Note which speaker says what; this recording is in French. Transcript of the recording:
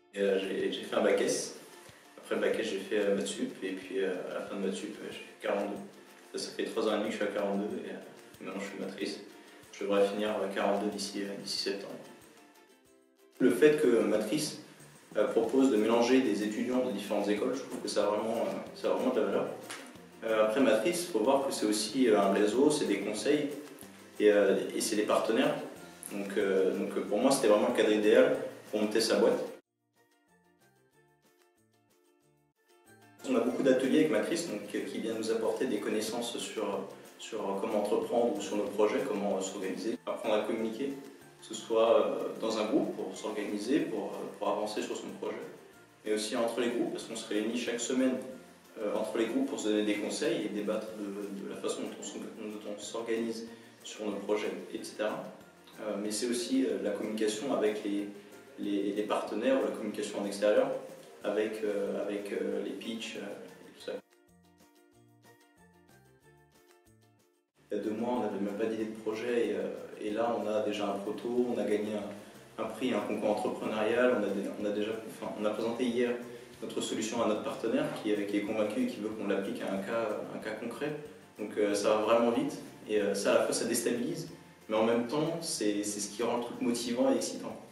Speaker 1: J'ai fait un bac S. Après le bac S, j'ai fait maths sup, et puis à la fin de maths sup, j'ai fait 42. Ça fait 3 ans et demi que je suis à 42, et maintenant je suis matrice. Je devrais finir 42 d'ici septembre. Le fait que matrice propose de mélanger des étudiants de différentes écoles, je trouve que ça a vraiment de la valeur. Après matrice, il faut voir que c'est aussi un réseau, c'est des conseils, et c'est des partenaires. Donc pour moi, c'était vraiment le cadre idéal pour monter sa boîte. On a beaucoup d'ateliers avec Matrice qui viennent nous apporter des connaissances sur comment entreprendre ou sur nos projets, comment s'organiser, apprendre à communiquer, que ce soit dans un groupe pour s'organiser, pour avancer sur son projet, mais aussi entre les groupes parce qu'on se réunit chaque semaine entre les groupes pour se donner des conseils et débattre de la façon dont on s'organise sur nos projets, etc. Mais c'est aussi la communication avec les partenaires ou la communication en extérieur, avec les pitchs et tout ça. Il y a 2 mois, on n'avait même pas d'idée de projet et là on a déjà un proto, on a gagné un prix, un concours entrepreneurial, on a présenté hier notre solution à notre partenaire qui est convaincu et qui veut qu'on l'applique à un cas concret. Donc ça va vraiment vite et ça à la fois ça déstabilise, mais en même temps c'est ce qui rend le truc motivant et excitant.